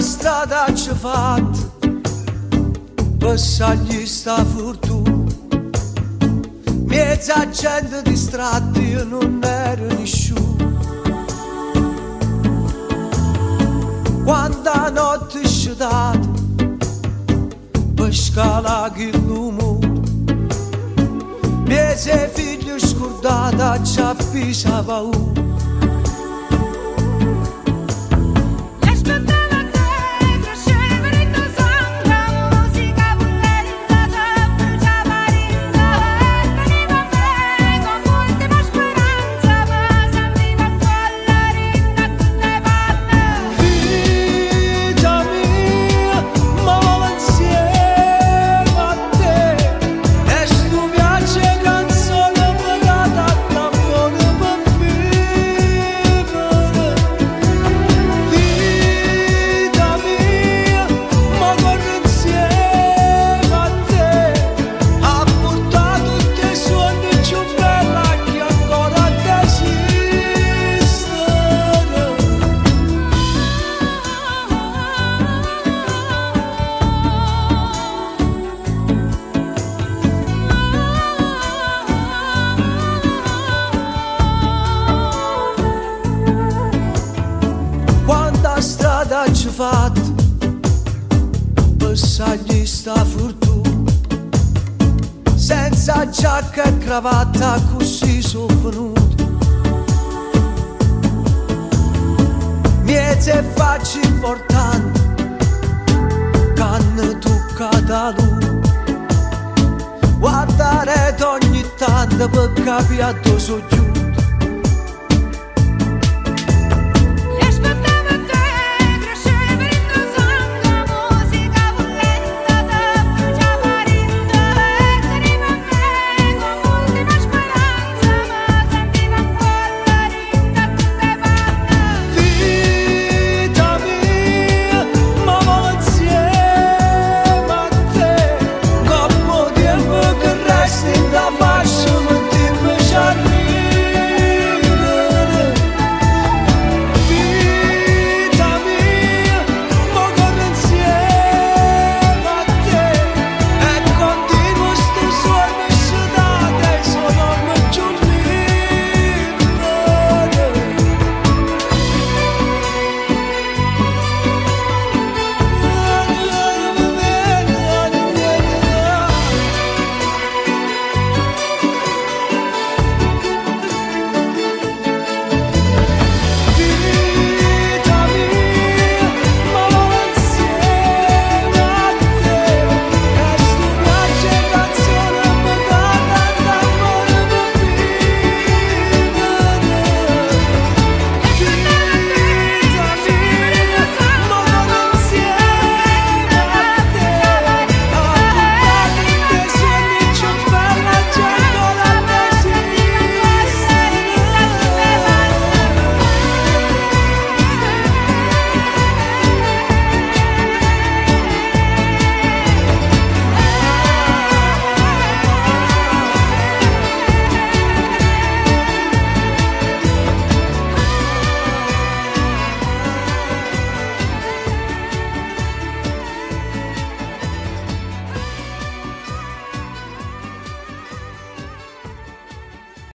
strada ci fatta passagli sta fortuna, mezza gente distratta, io non ero nessuno. Quando la notte è sciutata per scalare che l'uomo, mezza figlio scordata ci ha pisa paura. Strada ci fatta passagli sta fortuna, senza giacca e cravatta così sono venuti, miezze facce importanti che hanno toccato lui, guardare ogni tanto per capire dove sono giù.